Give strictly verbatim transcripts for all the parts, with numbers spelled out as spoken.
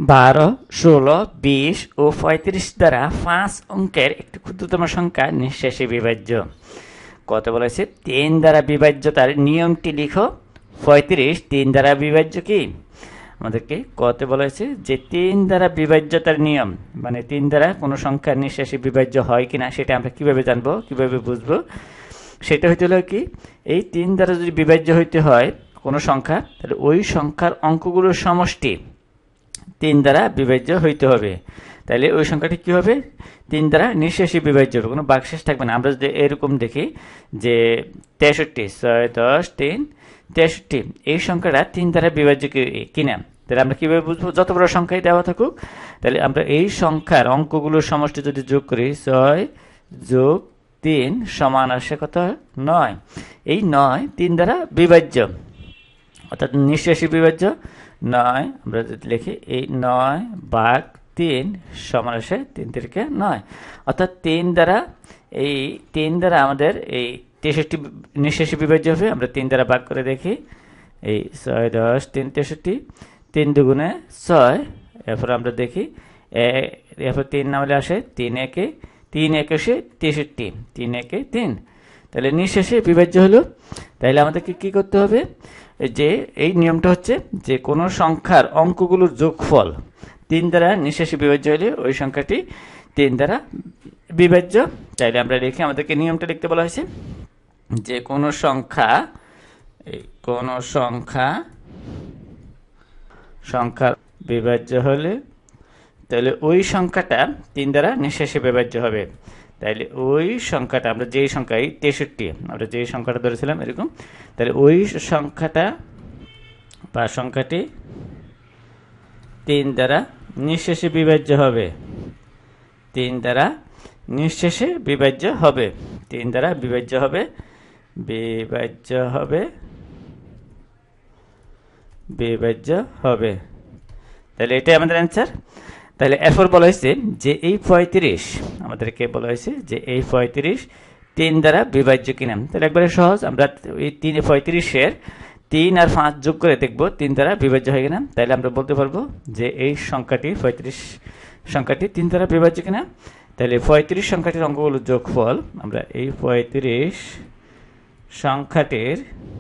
বারো, ষোলো, বিশ ও পঁয়ত্রিশ দ্বারা পাঁচ অঙ্কের একটি ক্ষুদ্রতম সংখ্যা নিঃশেষে বিভাজ্য। কত বলেছে? তিন দ্বারা বিভাজ্যতার নিয়মটি লিখো। পঁয়ত্রিশ তিন দ্বারা বিভাজ্য কি? আমাদেরকে কত বলেছে যে তিন দ্বারা বিভাজ্যতার নিয়ম, মানে তিন দ্বারা কোনো সংখ্যা নিঃশেষে বিভাজ্য হয় কিনা সেটা আমরা কিভাবে জানবো, কিভাবে বুঝবো? সেটা হইতে হলো কি, এই তিন দ্বারা যদি বিভাজ্য হইতে হয় কোনো সংখ্যা, তাহলে ওই সংখ্যার অঙ্কগুলোর সমষ্টি তিন দ্বারা বিভাজ্য হইতে হবে। তাহলে ওই সংখ্যাটি কি হবে? তিন দ্বারা নিঃশেষে বিভাজ্য হবে, কোনো বাকশেষ থাকবে না। আমরা যদি এরকম দেখি যে তেষট্টি, ছয় দশ তিন তেষট্টি, এই সংখ্যাটা তিন দ্বারা বিভাজ্য কিনা, তাহলে আমরা কিভাবে বুঝবো? যত বড় সংখ্যাই দেওয়া থাকুক, তাহলে আমরা এই সংখ্যার অঙ্কগুলোর সমষ্টি যদি যোগ করি, ছয় যোগ তিন সমান আসে কত? নয়। এই নয় তিন দ্বারা বিভাজ্য, অর্থাৎ নিঃশেষে বিভাজ্য নয়। আমরা যদি লিখি এই নয় ভাগ তিন সমান আসে তিন তিরিকে নয়, অর্থাৎ তিন দ্বারা এই তিন দ্বারা আমাদের এই তেষট্টি নিঃশেষে বিভাজ্য হবে। আমরা তিন দ্বারা ভাগ করে দেখি, এই ছয় দশ তিন তেষট্টি, তিন দুগুণে ছয়, এরপর আমরা দেখি এরপর তিন নামলে আসে তিন একে তিন একুশে তেষট্টি, তিন একে তিন, তাহলে নিঃশেষে বিভাজ্য হলো। তাহলে আমাদেরকে কি করতে হবে? যে এই নিয়মটা হচ্ছে যে কোনো সংখ্যার অঙ্কগুলোর যোগফল তিন দ্বারা নিঃশেষে বিভাজ্য হলে ওই সংখ্যাটি তিন দ্বারা বিভাজ্য। তাইলে আমরা লিখে আমাদেরকে নিয়মটা লিখতে বলা হয়েছে যে কোনো সংখ্যা কোনো সংখ্যা সংখ্যা বিভাজ্য হলে তাহলে ওই সংখ্যাটা তিন দ্বারা নিঃশেষে বিভাজ্য হবে। তাইলে ওই সংখ্যাটা, আমরা যেই সংখ্যা এই তেষট্টি, আমরা যেই সংখ্যাটা ধরেছিলাম এরকম, তাহলে ওই সংখ্যাটা বা সংখ্যাটি তিন দ্বারা নিঃশেষে বিভাজ্য হবে। তিন দ্বারা নিঃশেষে বিভাজ্য হবে তিন দ্বারা বিভাজ্য হবে বিভাজ্য হবে বিভাজ্য হবে তাহলে এটাই আমাদের অ্যান্সার। তাহলে এরপর বলা হয়েছে যে এই পঁয়ত্রিশ, আমাদেরকে বলা হয়েছে যে এই পঁয়ত্রিশ তিন দ্বারা বিভাজ্য কিনা। তাহলে একবারে সহজ, আমরা এই তিন পঁয়ত্রিশের তিন আর পাঁচ যোগ করে দেখবো তিন দ্বারা বিভাজ্য হয় কিনা। তাহলে আমরা বলতে পারবো যে এই সংখ্যাটি পঁয়ত্রিশ সংখ্যাটি তিন দ্বারা বিভাজ্য কিনা। তাহলে পঁয়ত্রিশ সংখ্যাটির অঙ্কগুলোর যোগফল, আমরা এই পঁয়ত্রিশ সংখ্যাটির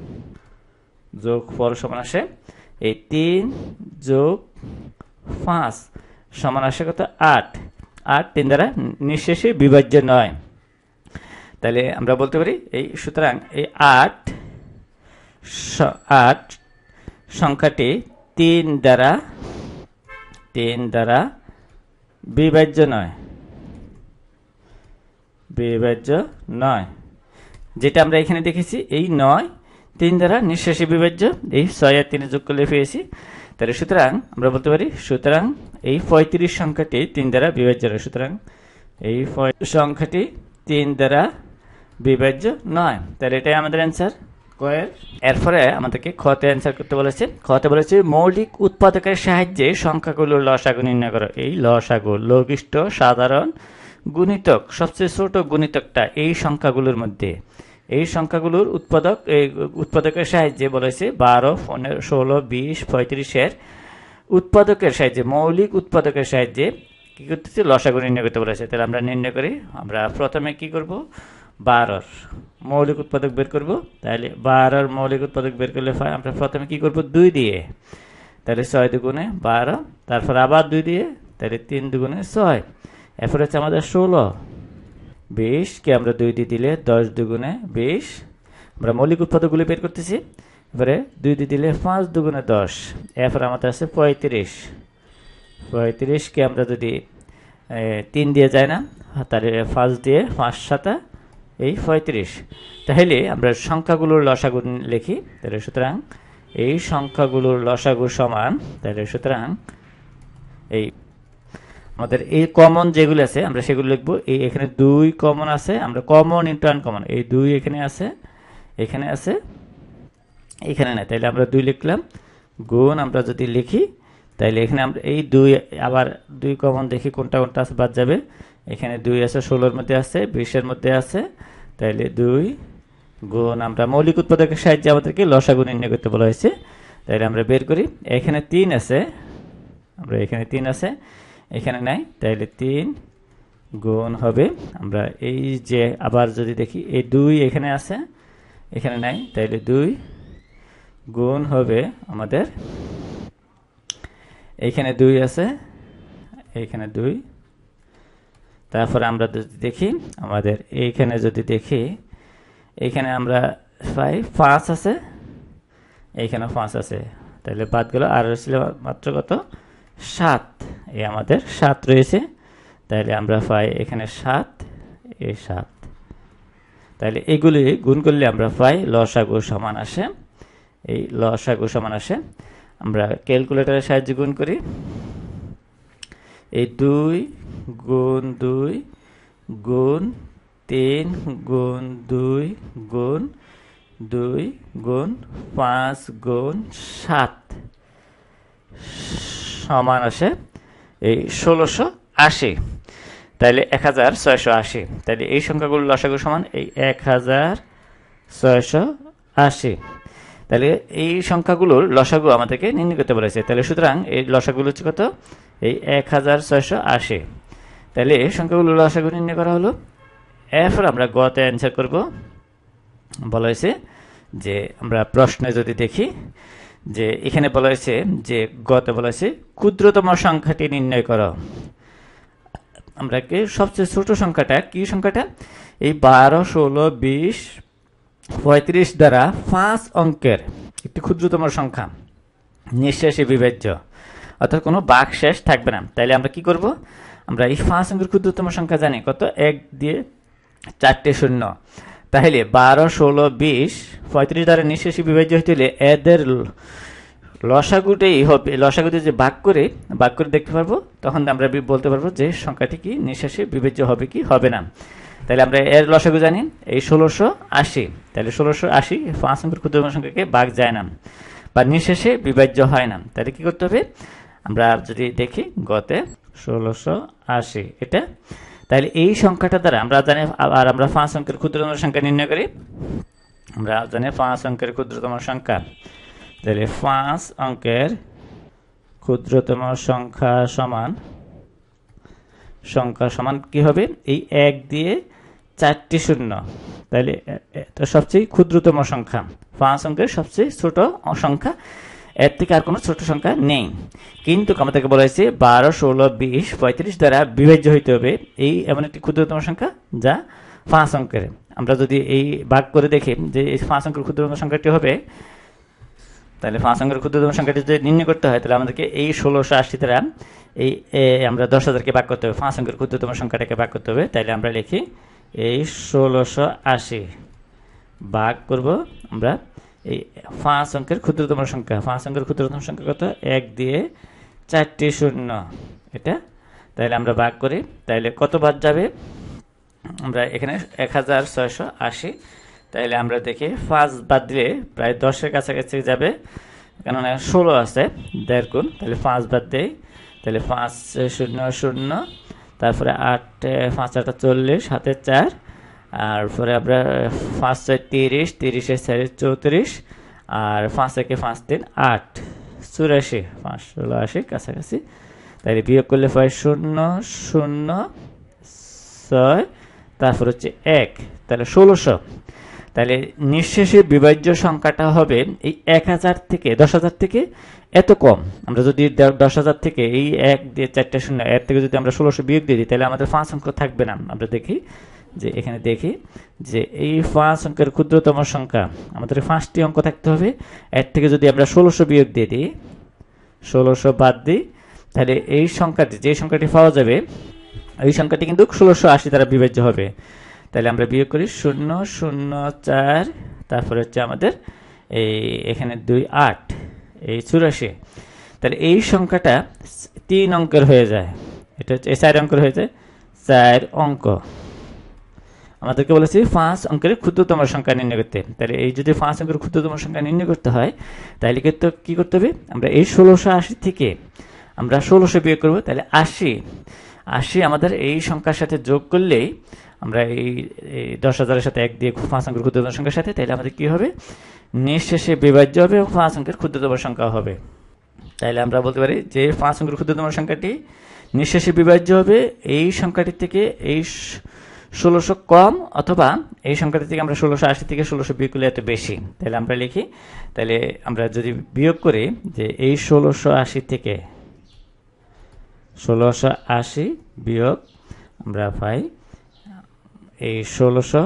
যোগফল সমান আসে এই তিন যোগ পাঁচ সমান আসে কত? আট। আট তিন দ্বারা নিঃশেষে বিভাজ্য নয়। তাহলে আমরা বলতে পারি এই সুতরাং এই আট আট সংখ্যাটি তিন দ্বারা তিন দ্বারা বিভাজ্য নয় বিভাজ্য নয় যেটা আমরা এখানে দেখেছি এই নয় তিন দ্বারা নিঃশেষে বিভাজ্য, এই ছয় আর তিনে যোগ করলে পেয়েছি। তাহলে সুতরাং আমরা বলতে পারি সুতরাং এই পঁয়ত্রিশ সংখ্যাটি তিন দ্বারা বিভাজ্য নয়। সুতরাং এই সংখ্যাটি তিন দ্বারা বিভাজ্য নয়। তাহলে এটাই আমাদের অ্যান্সার কয়ের। এরপরে আমাদেরকে খতে অ্যান্সার করতে বলেছে। খতে বলেছে মৌলিক উৎপাদকের সাহায্যে সংখ্যাগুলোর লসাগু নির্ণয় করো। এই লসাগু লঘিষ্ঠ সাধারণ গুণিতক, সবচেয়ে ছোট গুণিতকটা এই সংখ্যাগুলোর মধ্যে, এই সংখ্যাগুলোর উৎপাদক এই উৎপাদকের সাহায্যে বলেছে বারো পনেরো ষোলো বিশ পঁয়ত্রিশের উৎপাদকের সাহায্যে মৌলিক উৎপাদকের সাহায্যে কী করতেছে? লসাগু নির্ণয় করতে বলেছে। তাহলে আমরা নির্ণয় করি। আমরা প্রথমে কি করব? বারোর মৌলিক উৎপাদক বের করব। তাহলে বারোর মৌলিক উৎপাদক বের করলে আমরা প্রথমে কি করব? দুই দিয়ে, তাহলে ছয় দুগুণে বারো, তারপর আবার দুই দিয়ে, তাহলে তিন দুগুণে ছয়, এরপর হচ্ছে আমাদের ষোলো, বিশকে আমরা দুই দিয়ে দিলে দশ দুগুণে বিশ। আমরা মৌলিক উৎপাদকগুলি বের করতেছি। এবারে দুই দিয়ে দিলে পাঁচ দুগুণে দশ, এরপর আমাদের আছে পঁয়ত্রিশ। পঁয়ত্রিশকে আমরা যদি তিন দিয়ে যায় না, তাহলে পাঁচ দিয়ে পাঁচ সাতা এই পঁয়ত্রিশ। তাহলে আমরা সংখ্যাগুলোর লসাগু লিখি। তাহলে সুতরাং এই সংখ্যাগুলোর লসাগু সমান, তাহলে সুতরাং এই আমাদের এই কমন যেগুলো আছে আমরা সেগুলো লিখবো। এই এখানে দুই কমন আছে, আমরা কমন ইন্টু আনকমন, এই দুই এখানে আছে এখানে আছে এখানে নাই, তাহলে আমরা দুই লিখলাম। গুণ আমরা যদি লিখি তাহলে এখানে আমরা এই দুই আবার দুই কমন দেখি কোনটা কোনটা আছে, বাদ যাবে। এখানে দুই আছে, ষোলোর মধ্যে আছে, বিশের মধ্যে আছে, তাহলে দুই গুণ আমরা মৌলিক উৎপাদকের সাহায্যে আমাদেরকে লসাগু নির্ণয় করতে বলা হয়েছে। তাহলে আমরা বের করি। এখানে তিন আছে, আমরা এখানে তিন আছে, এখানে নাই, তাহলে তিন গুণ হবে, আমরা এই যে আবার যদি দেখি এই দুই এখানে আছে, এখানে নাই, তাহলে দুই গুণ হবে আমাদের এইখানে দুই আছে, এইখানে দুই। তারপরে আমরা যদি দেখি আমাদের এইখানে যদি দেখি এইখানে আমরা পাই পাঁচ আছে, এইখানে পাঁচ আছে, তাহলে বাদ গেল, আর ছিল মাত্র কত সাত, এই আমাদের সাত রয়েছে, তাহলে আমরা পাই এখানে সাত, এই সাত। তাহলে এগুলি গুণ করলে আমরা পাই লসাগু সমান আসে, এই লসাগু সমান আসে। আমরা ক্যালকুলেটরের সাহায্যে গুণ করি, এই দুই গুণ দুই গুণ তিন গুণ দুই গুণ দুই গুণ পাঁচ গুণ সাত সমান আসে এই ষোলোশো আশি, তাহলে এক হাজার ছয়শো আশি। তাহলে এই সংখ্যাগুলো লসাগু সমান এই এক হাজার ছয়শো আশি। তাহলে এই সংখ্যাগুলোর লসাগু আমাদেরকে নির্ণয় করতে বলেছে, তাহলে সুতরাং এই লসাগুলো হচ্ছে কত, এই এক হাজার ছয়শো আশি। তাহলে এই সংখ্যাগুলোর লসাগু নির্ণয় করা হলো। এরপর আমরা গতে অ্যান্সার করব। বলা হয়েছে যে আমরা প্রশ্নে যদি দেখি যে এখানে বলা হয়েছে যে গতে বলা হয়েছে ক্ষুদ্রতম সংখ্যাটি নির্ণয় করো। আমরা কি সবচেয়ে ছোট সংখ্যাটা কি সংখ্যাটা, এই বারো ষোলো বিশ পঁয়ত্রিশ দ্বারা পাঁচ অঙ্কের একটি ক্ষুদ্রতম সংখ্যা নিঃশেষে বিভাজ্য, অর্থাৎ কোনো বাক শেষ থাকবে না। তাইলে আমরা কি করব, আমরা এই পাঁচ অঙ্কের ক্ষুদ্রতম সংখ্যা জানি কত, এক দিয়ে চারটে শূন্য, তাহলে বারো ষোলো বিশ পঁয়ত্রিশ দ্বারা নিঃশেষে বিভাজ্য হইতে হলে এদের লসাগুটাই হবে, লসাগুতে যে ভাগ করে ভাগ করে দেখতে পারবো, তখন আমরা বলতে পারবো যে সংখ্যাটি কি নিঃশেষে বিভাজ্য হবে কি হবে না। তাহলে আমরা এর লসাগু জানি এই ষোলোশো আশি, তাহলে ষোলোশো আশি পাঁচ অঙ্কের ক্ষুদ্রতম সংখ্যাকে ভাগ যায় না বা নিঃশেষে বিভাজ্য হয় না। তাহলে কি করতে হবে, আমরা যদি দেখি গতে ষোলোশো আশি এটা, তাহলে এই সংখ্যাটা দ্বারা আমরা জানি, আর আমরা পাঁচ অঙ্কের ক্ষুদ্রতম সংখ্যা নির্ণয় করি, আমরা জানি পাঁচ অঙ্কের ক্ষুদ্রতম সংখ্যা, তাহলে পাঁচ অঙ্কের ক্ষুদ্রতম সংখ্যা সমান সংখ্যা সমান কি হবে, এই এক দিয়ে চারটি শূন্য, তাহলে এটা সবচেয়ে ক্ষুদ্রতম সংখ্যা, পাঁচ অঙ্কের সবচেয়ে ছোট সংখ্যা, এর থেকে আর কোনো ছোট সংখ্যা নেই। কিন্তু আমাদেরকে বলা হয়েছে বারো ষোলো বিশ পঁয়ত্রিশ দ্বারা বিভাজ্য হইতে হবে এই এমন একটি ক্ষুদ্রতম সংখ্যা যা পাঁচ অঙ্কের। আমরা যদি এই ভাগ করে দেখি যে এই পাঁচ অঙ্কের ক্ষুদ্রতম সংখ্যাটি হবে, তাহলে পাঁচ অঙ্কের ক্ষুদ্রতম সংখ্যাটি যদি নির্ণয় করতে হয়, তাহলে আমাদেরকে এই ষোলোশো আশি দ্বারা এই আমরা দশ হাজারকে ভাগ করতে হবে, পাঁচ অঙ্কের ক্ষুদ্রতম সংখ্যাটাকে ভাগ করতে হবে। তাহলে আমরা লিখি এই ষোলোশো আশি ভাগ করব আমরা এই পাঁচ অঙ্কের ক্ষুদ্রতম সংখ্যা, পাঁচ অঙ্কের ক্ষুদ্রতম সংখ্যা কত, এক দিয়ে চারটি শূন্য এটা, তাহলে আমরা ভাগ করি, তাহলে কত বাদ যাবে, আমরা এখানে এক হাজার ছয়শো আশি, তাহলে আমরা দেখি পাঁচ বাদ দিলে প্রায় দশের কাছাকাছি যাবে, কেননা ষোলো আছে দেড় গুণ, তাহলে পাঁচ বাদ দেই, তাহলে পাঁচ শূন্য শূন্য, তারপরে আট পাঁচ আটটা চল্লিশ, হাতে চার, আর পরে আমরা পাঁচ ছয় তিরিশ, তিরিশের চারে চৌত্রিশ, আর পাঁচ একে পাঁচ তিন আট, চুরাশি, পাঁচ ষোলো আশি কাছাকাছি, তাহলে বিয়োগ করলে পাই শূন্য শূন্য ছয়, তারপর হচ্ছে এক, তাহলে ষোলোশো। তাহলে নিঃশেষে বিভাজ্য সংখ্যাটা হবে এই এক হাজার থেকে দশ হাজার থেকে এত কম। আমরা যদি দশ হাজার থেকে এই এক দিয়ে চারটে শূন্য এর থেকে যদি আমরা ষোলোশো বিয়োগ দিয়ে দিই, তাহলে আমাদের পাঁচ অঙ্ক থাকবে না। আমরা দেখি যে এখানে দেখি যে এই পাঁচ অঙ্কের ক্ষুদ্রতম সংখ্যা আমাদের পাঁচটি অঙ্ক থাকতে হবে, এর থেকে যদি আমরা ষোলোশো বিয়োগ দিয়ে দিই, ষোলোশো বাদ দিই, তাহলে এই সংখ্যাটি যে সংখ্যাটি পাওয়া যাবে এই সংখ্যাটি কিন্তু ষোলোশো আশি দ্বারা বিভাজ্য হবে। তাহলে আমরা বিয়োগ করি শূন্য শূন্য চার, তারপরে হচ্ছে আমাদের এই এখানে দুই আট, এই চুরাশি। তাহলে এই সংখ্যাটা তিন অঙ্কের হয়ে যায়, এটা হচ্ছে চার অঙ্কের হয়ে যায়, চার অঙ্ক। আমাদেরকে বলেছি পাঁচ অঙ্কের ক্ষুদ্রতম সংখ্যা নির্ণয় করতে। তাহলে এই যদি পাঁচ অঙ্কের ক্ষুদ্রতম সংখ্যা নির্ণয় করতে হয়, তাহলে কিন্তু কি করতে হবে, আমরা এই ষোলোশো আশি থেকে আমরা ষোলোশো বিয়োগ করবো, তাহলে আশি আশি আমাদের এই সংখ্যার সাথে যোগ করলেই আমরা এই দশ হাজারের সাথে এক দিয়ে পাঁচ অঙ্কের ক্ষুদ্রতম সংখ্যার সাথে, তাহলে আমাদের কি হবে, নিঃশেষে বিভাজ্য হবে এবং পাঁচ অঙ্কের ক্ষুদ্রতম সংখ্যা হবে। তাইলে আমরা বলতে পারি যে পাঁচ অঙ্কের ক্ষুদ্রতম সংখ্যাটি নিঃশেষে বিভাজ্য হবে এই সংখ্যাটির থেকে এই ষোলোশো কম, অথবা এই সংখ্যাটি থেকে আমরা ষোলোশো আশি থেকে ষোলোশো বিয়োগ করলে এত বেশি। তাহলে আমরা লিখি, তাহলে আমরা যদি বিয়োগ করি যে এই ষোলোশো আশি থেকে ষোলোশো আশি বিয়োগ আমরা পাই এই ষোলোশো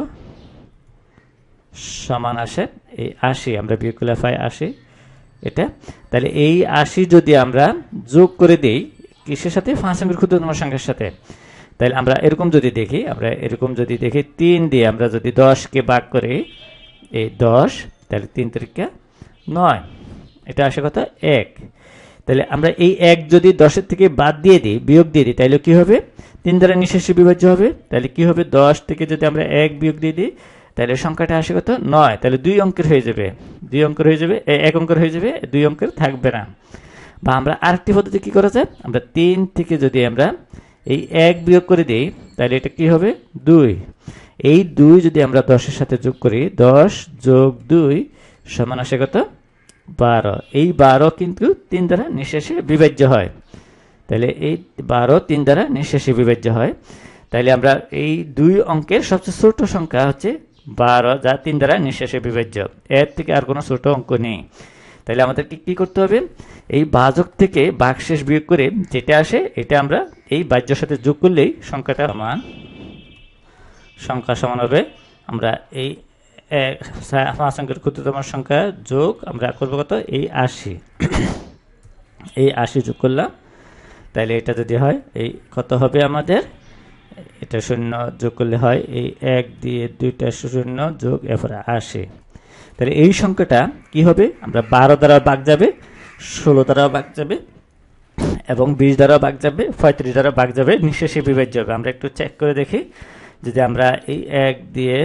সমান আসে এই আশি, আমরা বিয়োগ করলে পাই আশি এটা। তাহলে এই আশি যদি আমরা যোগ করে দিই কিসের সাথে? পাঁচ অঙ্কের ক্ষুদ্রতম সংখ্যার সাথে। তাহলে আমরা এরকম যদি দেখি, আমরা এরকম যদি দেখি তিন দিয়ে আমরা যদি দশকে ভাগ করি এই দশ, তাহলে তিন তিরিকা নয়, এটা আসে কত? এক। তাহলে আমরা এই এক যদি দশের থেকে বাদ দিয়ে দিই, বিয়োগ দিয়ে দিই, তাহলে কি হবে? তিন দ্বারা নিঃশেষে বিভাজ্য হবে। তাহলে কি হবে? দশ থেকে যদি আমরা এক বিয়োগ দিয়ে দিই তাহলে সংখ্যাটা আসে কত? নয়। তাহলে দুই অঙ্কের হয়ে যাবে, দুই অঙ্কের হয়ে যাবে, এক অঙ্কের হয়ে যাবে, দুই অঙ্কের থাকবে না। বা আমরা আরেকটি পদ্ধতি কি করা যায়? আমরা তিন থেকে যদি আমরা এই এক বিয়োগ করে দিই তাহলে এটা কি হবে? দুই। এই দুই যদি আমরা দশের সাথে যোগ করি, দশ যোগ দুই সমান আসে কত? বারো। এই বারো কিন্তু তিন দ্বারা নিঃশেষে বিভাজ্য হয়। তাহলে এই বারো তিন দ্বারা নিঃশেষে বিভাজ্য হয়। তাহলে আমরা এই দুই অঙ্কের সবচেয়ে ছোট সংখ্যা হচ্ছে বারো, যা তিন দ্বারা নিঃশেষে বিভাজ্য। এর থেকে আর কোনো ছোট অঙ্ক নেই। তাহলে আমাদেরকে কি করতে হবে? এই ভাজক থেকে ভাগশেষ বিয়োগ করে যেটা আসে এটা আমরা এই বাহ্যের সাথে যোগ করলেই সংখ্যাটা সমান সংখ্যা সমান হবে। আমরা এই পাঁচ অঙ্কের ক্ষুদ্রতম সংখ্যা যোগ আমরা করবো কত? এই আশি, এই আশি যোগ করলাম। তাহলে এটা যদি হয় এই কত হবে আমাদের? এটা শূন্য যোগ করলে হয় এই এক দিয়ে দুইটা শূন্য যোগ এরপরে আশি। তাহলে এই সংখ্যাটা কি হবে? আমরা বারো দ্বারা ভাগ যাবে, ষোলো দ্বারা ভাগ যাবে এবং বিশ দ্বারা ভাগ যাবে, পঁয়ত্রিশ দ্বারা ভাগ যাবে, নিঃশেষে বিভাজ্য হবে। আমরা একটু চেক করে দেখি, যদি আমরা এই এক দিয়ে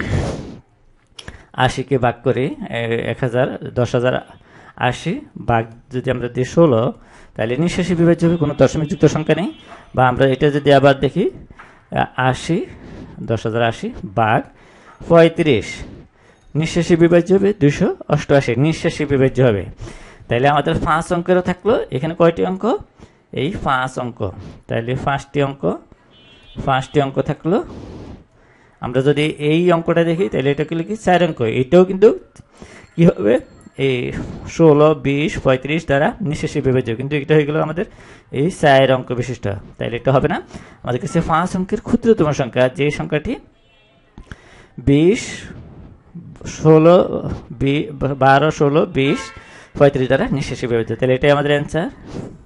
আশিকে ভাগ করি এক হাজার দশ হাজার আশি ভাগ যদি আমরা দিই ষোলো, তাহলে নিঃশেষে বিভাজ্য হবে, কোনো দশমিক যুক্ত সংখ্যা নেই। বা আমরা এটা যদি আবার দেখি আশি দশ হাজার আশি ভাগ পঁয়ত্রিশ, নিঃশেষে বিভাজ্য হবে দুইশো অষ্টআশি, নিঃশেষে বিভাজ্য হবে। তাহলে আমাদের পাঁচ অঙ্কেরও থাকলো এখানে কয়টি অঙ্ক? এই পাঁচ অঙ্ক। তাহলে পাঁচটি অঙ্ক, পাঁচটি অঙ্ক থাকলো। আমরা যদি এই অঙ্কটা দেখি তাহলে এটাকে লিখি চার অঙ্ক। এটাও কিন্তু কি হবে? এই ষোলো বিশ পঁয়ত্রিশ দ্বারা নিঃশেষে বিভাজ্য, কিন্তু এটা হয়ে গেল আমাদের এই চার অঙ্ক বিশিষ্ট। তাহলে এটা হবে না, আমাদের কাছে পাঁচ অঙ্কের ক্ষুদ্রতম সংখ্যা যে সংখ্যাটি বিশ ষোলো বারো ষোলো বিশ পঁয়ত্রিশ দ্বারা নিঃশেষে বিভাজ্য। তাহলে এটাই আমাদের অ্যান্সার।